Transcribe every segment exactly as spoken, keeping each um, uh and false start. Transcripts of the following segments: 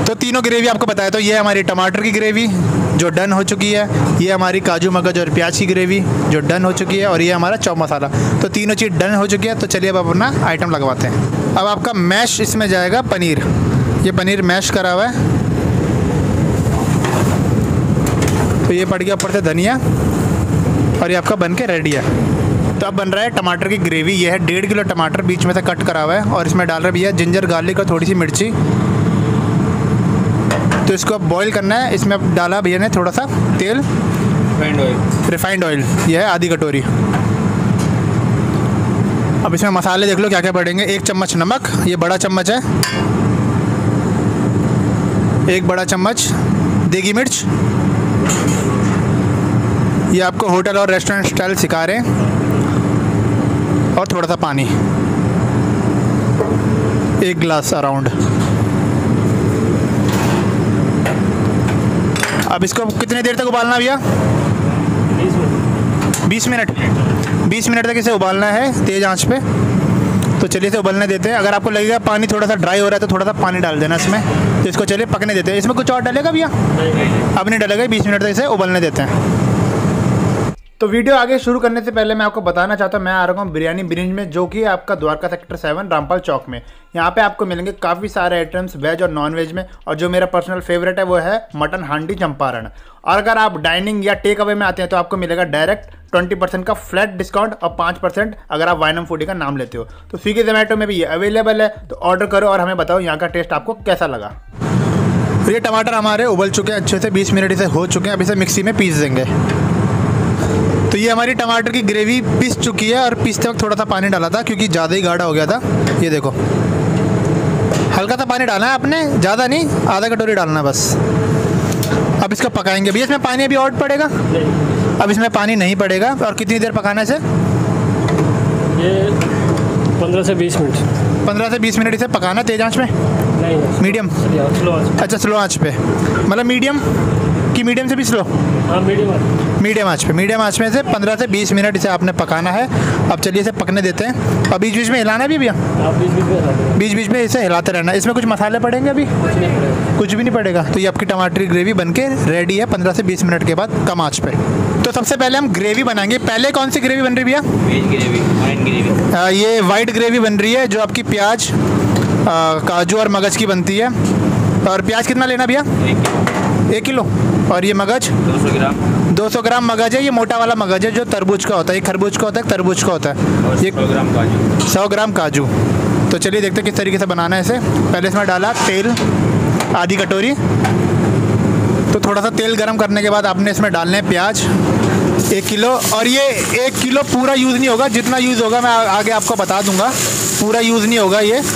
तो तीनों ग्रेवी आपको बताया, तो ये हमारी टमाटर की ग्रेवी जो डन हो चुकी है, ये हमारी काजू मगज और प्याज की ग्रेवी जो डन हो चुकी है, और ये हमारा चॉप मसाला। तो तीनों चीज़ डन हो चुकी है। तो चलिए अब अपना आइटम लगवाते हैं। अब आपका मैश इसमें जाएगा पनीर। ये पनीर मैश करा हुआ है। तो ये पड़ गया ऊपर से धनिया, और ये आपका बन के रेडी है। तो अब बन रहा है टमाटर की ग्रेवी। ये है डेढ़ किलो टमाटर बीच में से कट करा हुआ है, और इसमें डाल रहे भैया जिंजर गार्लिक और थोड़ी सी मिर्ची। तो इसको अब बॉईल करना है। इसमें अब डाला भैया ने थोड़ा सा तेल, रिफाइंड ऑयल। रिफाइंड ऑयल ये है आधी कटोरी। अब इसमें मसाले देख लो क्या क्या पड़ेंगे। एक चम्मच नमक, ये बड़ा चम्मच है। एक बड़ा चम्मच देगी मिर्च, ये आपको होटल और रेस्टोरेंट स्टाइल सिखा रहे हैं। और थोड़ा सा पानी, एक गिलास अराउंड। अब इसको कितनी देर तक उबालना भैया? बीस मिनट। बीस मिनट तक इसे उबालना है तेज़ आंच पे। तो चलिए इसे उबलने देते हैं। अगर आपको लगेगा पानी थोड़ा सा ड्राई हो रहा है तो थोड़ा सा पानी डाल देना इसमें। तो इसको चलिए पकने देते हैं। इसमें कुछ और डालेगा भैया? अब नहीं डालेगा। बीस मिनट तक इसे उबलने देते हैं। तो वीडियो आगे शुरू करने से पहले मैं आपको बताना चाहता हूँ, मैं आ रहा हूँ बिरयानी ब्रिंज में, जो कि आपका द्वारका सेक्टर सेवन रामपाल चौक में। यहाँ पे आपको मिलेंगे काफ़ी सारे आइटम्स वेज और नॉन वेज में, और जो मेरा पर्सनल फेवरेट है वो है मटन हांडी चंपारण। और अगर आप डाइनिंग या टेक अवे में आते हैं तो आपको मिलेगा डायरेक्ट ट्वेंटी परसेंट का फ्लैट डिस्काउंट, और पाँच परसेंट अगर आप वाइनम फूडी का नाम लेते हो। तो स्विगी जोमेटो में भी ये अवेलेबल है। तो ऑर्डर करो और हमें बताओ यहाँ का टेस्ट आपको कैसा लगा। तो ये टमाटर हमारे उबल चुके हैं अच्छे से, बीस मिनट इसे हो चुके हैं। अब इसे मिक्सी में पीस देंगे। तो ये हमारी टमाटर की ग्रेवी पीस चुकी है, और पीसते वक्त थोड़ा सा पानी डाला था क्योंकि ज़्यादा ही गाढ़ा हो गया था। ये देखो, हल्का सा पानी डालना है आपने, ज़्यादा नहीं, आधा कटोरी डालना है बस। अब इसको पकाएंगे भैया। इसमें पानी अभी और पड़ेगा? अब इसमें पानी नहीं पड़ेगा। और कितनी देर पकाना है इसे? ये पंद्रह से बीस मिनट। पंद्रह से बीस मिनट इसे पकाना तेज आंच में? नहीं, मीडियम। स्लो आंच। अच्छा, स्लो आंच पे, मतलब मीडियम कि मीडियम से भी स्लो? हाँ, मीडियम आंच। मीडियम आंच पे। मीडियम आंच में से पंद्रह से बीस मिनट इसे आपने पकाना है। अब चलिए इसे पकने देते हैं। अब बीच बीच में हिलाना भी भैया? बीच बीच में बीच बीच में इसे हिलाते रहना। इसमें कुछ मसाले पड़ेंगे अभी? कुछ भी नहीं पड़ेगा। तो ये आपकी टमाटर की ग्रेवी बनके रेडी है पंद्रह से बीस मिनट के बाद कम आंच पे। तो सबसे पहले हम ग्रेवी बनाएंगे। पहले कौन सी ग्रेवी बन रही है भैया? Veg gravy, white gravy. ये वाइट ग्रेवी बन रही है, जो आपकी प्याज, आ, काजू और मगज की बनती है। और प्याज कितना लेना भैया? एक किलो। और ये मगज दो सौ ग्राम। दो सौ ग्राम मगज है। ये मोटा वाला मगज है जो तरबूज का होता है। ये खरबूज का होता है, तरबूज का होता है। ये सौ ग्राम काजू। सौ ग्राम काजू। तो चलिए देखते हैं किस तरीके से बनाना है इसे। पहले इसमें डाला तेल आधी कटोरी। तो थोड़ा सा तेल गर्म करने के बाद आपने इसमें डालने हैं प्याज एक किलो। और ये एक किलो पूरा यूज़ नहीं होगा, जितना यूज़ होगा मैं आगे आपको बता दूंगा। पूरा यूज़ नहीं होगा ये।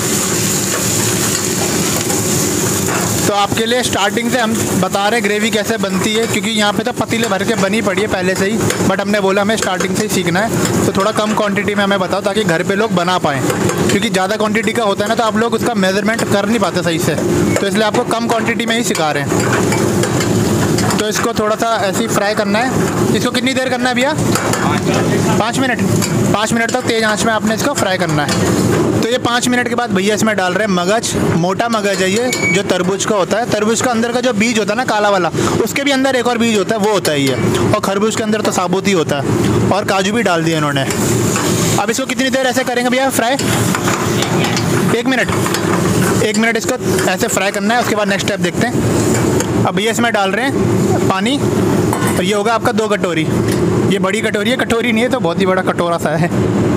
तो आपके लिए स्टार्टिंग से हम बता रहे हैं ग्रेवी कैसे बनती है, क्योंकि यहाँ पे तो पतीले भर के बनी पड़ी है पहले से ही। बट हमने बोला हमें स्टार्टिंग से ही सीखना है, तो थोड़ा कम क्वांटिटी में हमें बताओ ताकि घर पे लोग बना पाएँ। क्योंकि ज़्यादा क्वांटिटी का होता है ना तो आप लोग उसका मेजरमेंट कर नहीं पाते सही से, तो इसलिए आपको कम क्वान्टिटी में ही सिखा रहे हैं। तो इसको थोड़ा सा ऐसे ही फ्राई करना है। इसको कितनी देर करना है भैया? पाँच मिनट। पाँच मिनट तक तेज़ आंच में आपने इसको फ्राई करना है। तो ये पाँच मिनट के बाद भैया इसमें डाल रहे हैं मगज। मोटा मगज है ये, जो तरबूज का होता है। तरबूज का अंदर का जो बीज होता है ना काला वाला, उसके भी अंदर एक और बीज होता है, वो होता है ये। और खरबूज के अंदर तो साबुत ही होता है। और काजू भी डाल दिए इन्होंने। अब इसको कितनी देर ऐसे करेंगे भैया फ्राई? एक मिनट। एक मिनट इसको ऐसे फ्राई करना है। उसके बाद नेक्स्ट स्टेप देखते हैं। अब भैया इसमें डाल रहे हैं पानी, और ये होगा आपका दो कटोरी। ये बड़ी कटोरी है, कटोरी नहीं है तो बहुत ही बड़ा कटोरा सा है।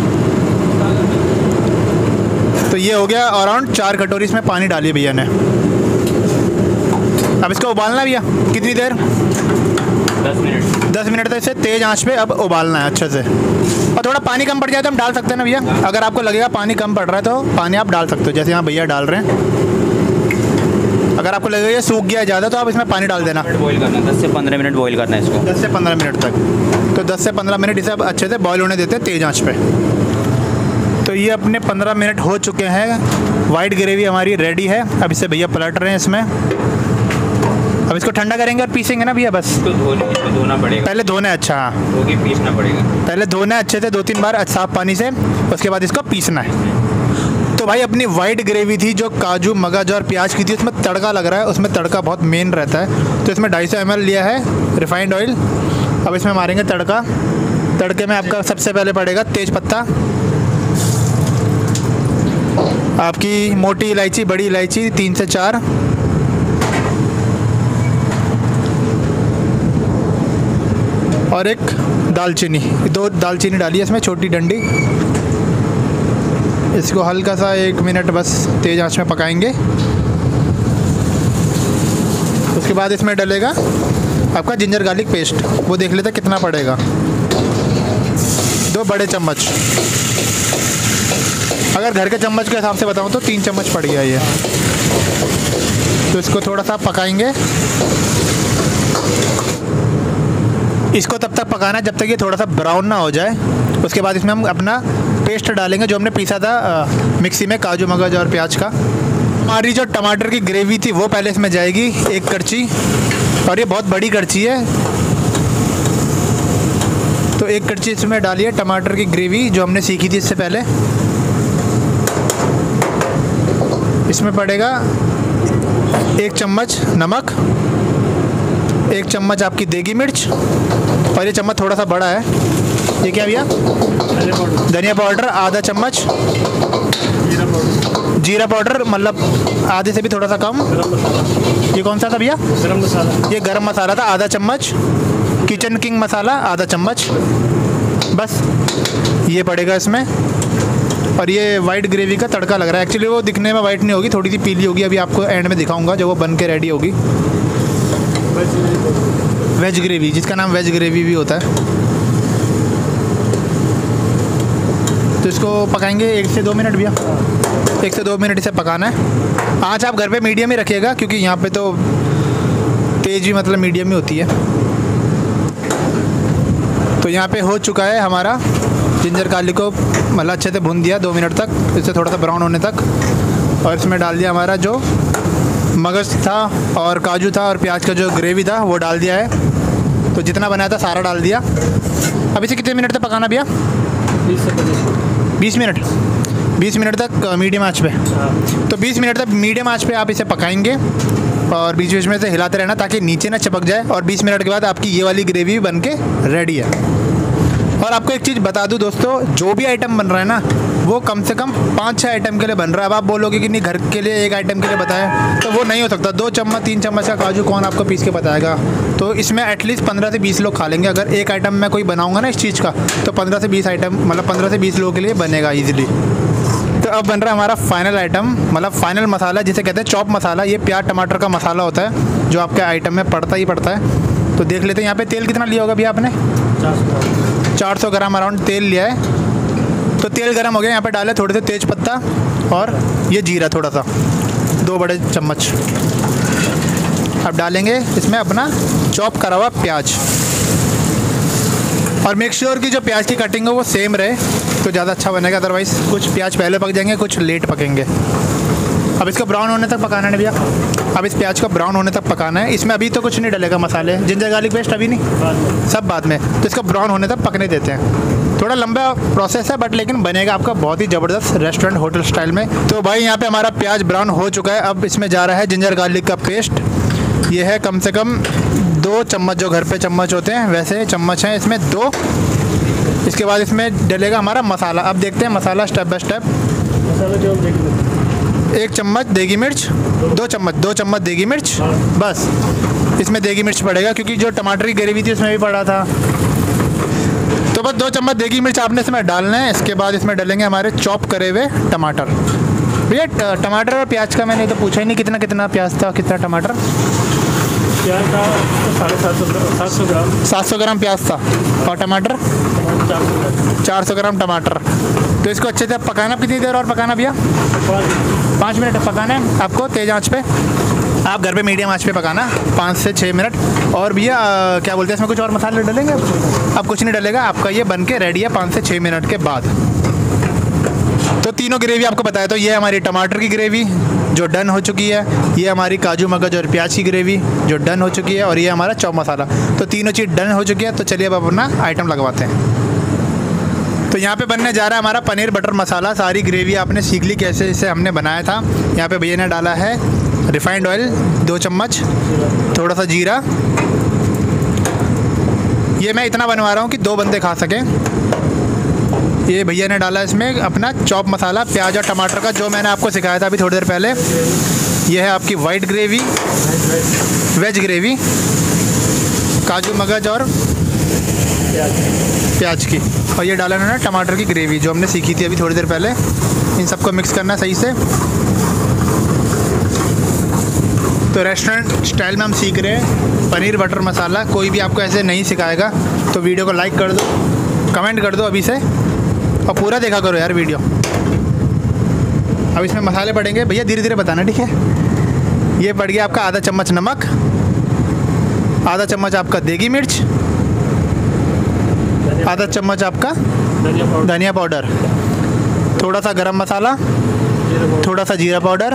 तो ये हो गया अराउंड चार कटोरी इसमें पानी डालिए भैया ने। अब इसको उबालना भैया कितनी देर? दस मिनट। दस मिनट तक इसे तेज़ आंच पे अब उबालना है अच्छे से। और थोड़ा पानी कम पड़ जाए तो हम डाल सकते हैं ना भैया? अगर आपको लगेगा पानी कम पड़ रहा है तो पानी आप डाल सकते हो, जैसे यहाँ भैया डाल रहे हैं। अगर आपको लगेगा ये सूख गया ज़्यादा तो आप इसमें पानी डाल देना। बॉईल करना है, दस से पंद्रह मिनट बॉईल करना है इसको। दस से पंद्रह मिनट तक। तो दस से पंद्रह मिनट इसे अब अच्छे से बॉईल होने देते हैं तेज़ आंच पे। तो ये अपने पंद्रह मिनट हो चुके हैं। वाइट ग्रेवी हमारी रेडी है। अब इसे भैया पलट रहे हैं इसमें। अब इसको ठंडा करेंगे और पीसेंगे ना भैया बस? इसको धोने इसको धोना पड़ेगा। पहले धोना है। अच्छा, हाँ, धो के पीसना पड़ेगा। पहले धोना है अच्छे से दो तीन बार साफ पानी से, उसके बाद इसको पीसना है। तो भाई अपनी वाइट ग्रेवी थी जो काजू मगज और प्याज की थी, उसमें तड़का लग रहा है, उसमें तड़का बहुत मेन रहता है। तो इसमें ढाई सौ एम एल लिया है रिफाइंड ऑयल। अब इसमें मारेंगे तड़का। तड़के में आपका सबसे पहले पड़ेगा तेज पत्ता, आपकी मोटी इलायची, बड़ी इलायची तीन से चार, और एक दालचीनी, दो दालचीनी डाली है इसमें, छोटी डंडी। इसको हल्का सा एक मिनट बस तेज़ आंच में पकाएंगे। उसके बाद इसमें डलेगा आपका जिंजर गार्लिक पेस्ट, वो देख लेते कितना पड़ेगा, दो बड़े चम्मच। अगर घर के चम्मच के हिसाब से बताऊं तो तीन चम्मच पड़ गया ये। तो इसको थोड़ा सा पकाएंगे। इसको तब तक पकाना है जब तक ये थोड़ा सा ब्राउन ना हो जाए। उसके बाद इसमें हम अपना पेस्ट डालेंगे जो हमने पीसा था आ, मिक्सी में, काजू मगज और प्याज का। हमारी जो टमाटर की ग्रेवी थी वो पहले इसमें जाएगी, एक करछी, और ये बहुत बड़ी करछी है। तो एक करछी इसमें डालिए टमाटर की ग्रेवी जो हमने सीखी थी इससे पहले। इसमें पड़ेगा एक चम्मच नमक, एक चम्मच आपकी देगी मिर्च, और ये चम्मच थोड़ा सा बड़ा है। ये क्या भैया? धनिया पाउडर आधा चम्मच, जीरा पाउडर मतलब आधे से भी थोड़ा सा कम। ये कौन सा था भैया? गरम मसाला। ये गरम मसाला था आधा चम्मच, किचन किंग मसाला आधा चम्मच, बस ये पड़ेगा इसमें। और ये वाइट ग्रेवी का तड़का लग रहा है। एक्चुअली वो दिखने में वाइट नहीं होगी, थोड़ी सी पीली होगी। अभी आपको एंड में दिखाऊंगा जब वो बन के रेडी होगी। वेज ग्रेवी, जिसका नाम वेज ग्रेवी भी होता है। तो इसको पकाएंगे एक से दो मिनट भैया, एक से दो मिनट इसे पकाना है। आँच आप घर पे मीडियम ही रखिएगा क्योंकि यहाँ पे तो तेज भी मतलब मीडियम ही होती है। तो यहाँ पे हो चुका है हमारा जिंजर गार्लिक को मतलब अच्छे से भून दिया दो मिनट तक, इससे थोड़ा सा ब्राउन होने तक। और इसमें डाल दिया हमारा जो मगज था और काजू था और प्याज का जो ग्रेवी था वो डाल दिया है। तो जितना बनाया था सारा डाल दिया। अब इसे कितने मिनट तक पकाना भैया? बीस से पच्चीस बीस मिनट बीस मिनट तक मीडियम आंच पे। तो बीस मिनट तक मीडियम आंच पे आप इसे पकाएंगे और बीच बीच में से हिलाते रहना ताकि नीचे ना चिपक जाए। और बीस मिनट के बाद आपकी ये वाली ग्रेवी बन के रेडी है। और आपको एक चीज़ बता दूं दोस्तों, जो भी आइटम बन रहा है ना वो कम से कम पाँच छः आइटम के लिए बन रहा है। अब आप बोलोगे कि नहीं घर के लिए एक आइटम के लिए बताएं, तो वो नहीं हो सकता। दो चम्मच तीन चम्मच का काजू कौन आपको पीस के बताएगा? तो इसमें एटलीस्ट पंद्रह से बीस लोग खा लेंगे। अगर एक आइटम मैं कोई बनाऊंगा ना इस चीज़ का, तो पंद्रह से बीस आइटम मतलब पंद्रह से बीस लोगों के लिए बनेगा ईजिली। तो अब बन रहा है हमारा फाइनल आइटम, मतलब फाइनल मसाला जिसे कहते हैं चॉप मसाला। ये प्याज टमाटर का मसाला होता है जो आपके आइटम में पड़ता ही पड़ता है। तो देख लेते हैं यहाँ पे तेल कितना लिया होगा भैया आपने? चार सौ ग्राम अराउंड तेल लिया है। तो तेल गर्म हो गया, यहाँ पे डाले थोड़े से तेज पत्ता और ये जीरा थोड़ा सा, दो बड़े चम्मच। अब डालेंगे इसमें अपना चॉप करा हुआ प्याज। और मेक श्योर कि जो प्याज की कटिंग है वो सेम रहे तो ज़्यादा अच्छा बनेगा, अदरवाइज़ कुछ प्याज पहले पक जाएंगे कुछ लेट पकेंगे। अब इसको ब्राउन होने तक पकाना है भैया। अब इस प्याज को ब्राउन होने तक पकाना है। इसमें अभी तो कुछ नहीं डलेगा मसाले, जिंजर गार्लिक पेस्ट अभी नहीं, सब बाद में। तो इसको ब्राउन होने तक पकने देते हैं। थोड़ा लंबा प्रोसेस है बट लेकिन बनेगा आपका बहुत ही ज़बरदस्त रेस्टोरेंट होटल स्टाइल में। तो भाई यहाँ पे हमारा प्याज ब्राउन हो चुका है। अब इसमें जा रहा है जिंजर गार्लिक का पेस्ट। ये है कम से कम दो चम्मच, जो घर पे चम्मच होते हैं वैसे चम्मच हैं इसमें दो। इसके बाद इसमें डलेगा हमारा मसाला। अब देखते हैं मसाला स्टेप बाय स्टेप। मसाला जो हम देख लेते हैं। एक चम्मच देगी मिर्च, दो चम्मच दो चम्मच देगी मिर्च, बस इसमें देगी मिर्च पड़ेगा क्योंकि जो टमाटर की ग्रेवी थी उसमें भी पड़ा था। तो बस दो चम्मच देगी मिर्च आपने इसमें डालना है। इसके बाद इसमें डालेंगे हमारे चॉप करे हुए टमाटर। भैया टमाटर और प्याज का मैंने तो पूछा ही नहीं, कितना कितना प्याज था कितना टमाटर? प्याज था साढ़े सात सौ सात सौ ग्राम सात सौ ग्राम प्याज था और टमाटर चार सौ ग्राम चार सौ ग्राम टमाटर। तो इसको अच्छे से पकाना। कितनी देर और पकाना भैया? पाँच मिनट पकाना है आपको तेज़ आंच पे। आप घर पे मीडियम आंच पे पकाना पाँच से छः मिनट। और भैया क्या बोलते हैं इसमें कुछ और मसाले डलेंगे? अब कुछ नहीं डलेगा, आपका ये बन के रेडी है पाँच से छः मिनट के बाद। तो तीनों ग्रेवी आपको बताया। तो ये हमारी टमाटर की ग्रेवी जो डन हो चुकी है, ये हमारी काजू मगज और प्याज की ग्रेवी जो डन हो चुकी है, और ये हमारा चॉप मसाला। तो तीनों चीज़ डन हो चुकी है। तो चलिए अब अपना आइटम लगवाते हैं। तो यहाँ पे बनने जा रहा है हमारा पनीर बटर मसाला। सारी ग्रेवी आपने सीख ली कैसे इसे हमने बनाया था। यहाँ पे भैया ने डाला है रिफाइंड ऑयल दो चम्मच, थोड़ा सा जीरा। ये मैं इतना बनवा रहा हूँ कि दो बंदे खा सकें। ये भैया ने डाला इसमें अपना चॉप मसाला, प्याज और टमाटर का, जो मैंने आपको सिखाया था अभी थोड़ी देर पहले। ये है आपकी वाइट ग्रेवी, वेज ग्रेवी, काजू मगज और प्याज की। और ये डाला उन्होंने टमाटर की ग्रेवी जो हमने सीखी थी अभी थोड़ी देर पहले। इन सबको मिक्स करना सही से। तो रेस्टोरेंट स्टाइल में हम सीख रहे हैं पनीर बटर मसाला। कोई भी आपको ऐसे नहीं सिखाएगा, तो वीडियो को लाइक कर दो, कमेंट कर दो अभी से, और पूरा देखा करो यार वीडियो। अब इसमें मसाले पड़ेंगे भैया, धीरे धीरे बताना, ठीक है। ये पड़ गया आपका आधा चम्मच नमक, आधा चम्मच आपका देगी मिर्च, आधा चम्मच आपका धनिया पाउडर, थोड़ा सा गरम मसाला, थोड़ा सा जीरा पाउडर,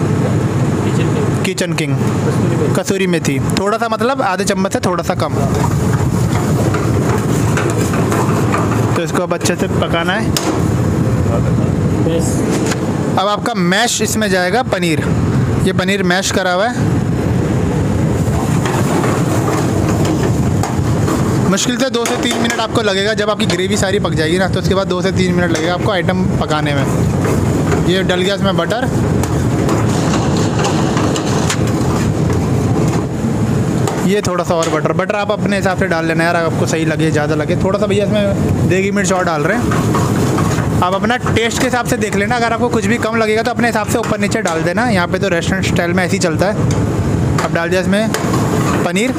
किचन किंग, कसूरी मेथी, थोड़ा सा, मतलब आधे चम्मच से थोड़ा सा कम। तो इसको अब अच्छे से पकाना है। अब आपका मैश इसमें जाएगा पनीर। ये पनीर मैश करा हुआ है। मुश्किल से दो से तीन मिनट आपको लगेगा। जब आपकी ग्रेवी सारी पक जाएगी ना, तो उसके बाद दो से तीन मिनट लगेगा आपको आइटम पकाने में। ये डल गया इसमें बटर। ये थोड़ा सा और बटर बटर आप अपने हिसाब से डाल लेना यार, आपको सही लगे, ज़्यादा लगे थोड़ा सा। भैया इसमें देगी मिर्च और डाल रहे हैं। आप अपना टेस्ट के हिसाब से देख लेना। अगर आपको कुछ भी कम लगेगा तो अपने हिसाब से ऊपर नीचे डाल देना। यहाँ पे तो रेस्टोरेंट स्टाइल में ऐसे ही चलता है। अब डाल दिया इसमें पनीर।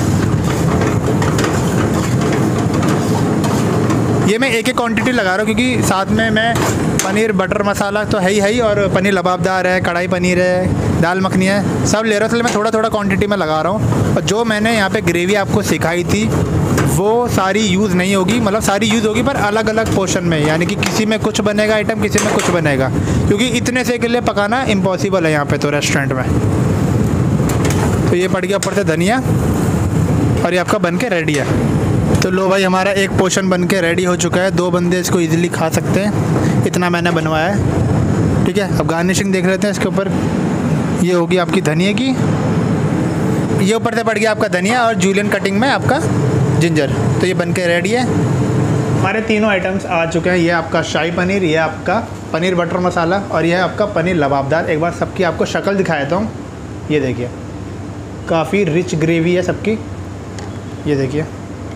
ये मैं एक एक क्वांटिटी लगा रहा हूँ क्योंकि साथ में मैं पनीर बटर मसाला तो है ही है ही, और पनीर लबाबदार है, कढ़ाई पनीर है, दाल मखनी है, सब ले रहा हूँ। इसलिए मैं थोड़ा थोड़ा क्वांटिटी में लगा रहा हूँ। और जो मैंने यहाँ पे ग्रेवी आपको सिखाई थी वो सारी यूज़ नहीं होगी, मतलब सारी यूज़ होगी पर अलग अलग पोर्शन में। यानी कि किसी में कुछ बनेगा आइटम, किसी में कुछ बनेगा, क्योंकि इतने से के लिए पकाना इम्पॉसिबल है यहाँ पे तो रेस्टोरेंट में। तो ये पड़ गया ऊपर से धनिया, और ये आपका बन के रेडी है। तो लो भाई, हमारा एक पोर्शन बन के रेडी हो चुका है। दो बंदे इसको इजीली खा सकते हैं, इतना मैंने बनवाया है, ठीक है। अब गार्निशिंग देख लेते हैं इसके ऊपर। ये होगी आपकी धनिया की, ये ऊपर से पड़ गया आपका धनिया, और जूलियन कटिंग में आपका जिंजर। तो ये बन के रेडी है। हमारे तीनों आइटम्स आ चुके हैं। ये आपका शाही पनीर, ये आपका पनीर बटर मसाला, और यह आपका पनीर लबाबदार। एक बार सबकी आपको शक्ल दिखा देता हूँ। ये देखिए, काफ़ी रिच ग्रेवी है सबकी, ये देखिए।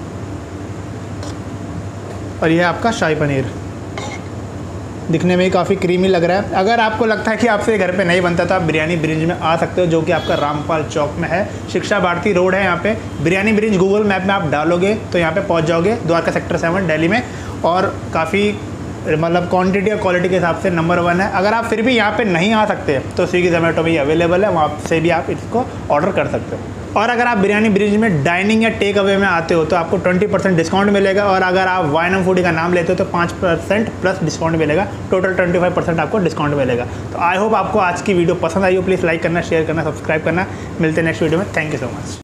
और यह आपका शाही पनीर, दिखने में ही काफ़ी क्रीमी लग रहा है। अगर आपको लगता है कि आपसे घर पे नहीं बनता तो आप बिरयानी ब्रिंज में आ सकते हो, जो कि आपका रामपाल चौक में है। शिक्षा भारती रोड है यहाँ पे। बिरयानी ब्रिंज गूगल मैप में आप डालोगे तो यहाँ पे पहुँच जाओगे, द्वारका सेक्टर सेवन दिल्ली में। और काफ़ी मतलब क्वांटिटी और क्वालिटी के हिसाब से नंबर वन है। अगर आप फिर भी यहाँ पे नहीं आ सकते तो स्विगी जोमेटो में अवेलेबल है, वहाँ से भी आप इसको ऑर्डर कर सकते हो। और अगर आप बिरयानी ब्रिज में डाइनिंग या टेक अवे में आते हो तो आपको ट्वेंटी परसेंट डिस्काउंट मिलेगा। और अगर आप वाइनम फूडी का नाम लेते हो तो पाँच परसेंट प्लस डिस्काउंट मिलेगा। टोटल ट्वेंटी फाइव परसेंट आपको डिस्काउंट मिलेगा। तो आई होप आपको आज की वीडियो पसंद आई हो। प्लीज़ लाइक करना, शेयर करना, सब्सक्राइब करना। मिलते हैं नेक्स्ट वीडियो में। Thank you so much.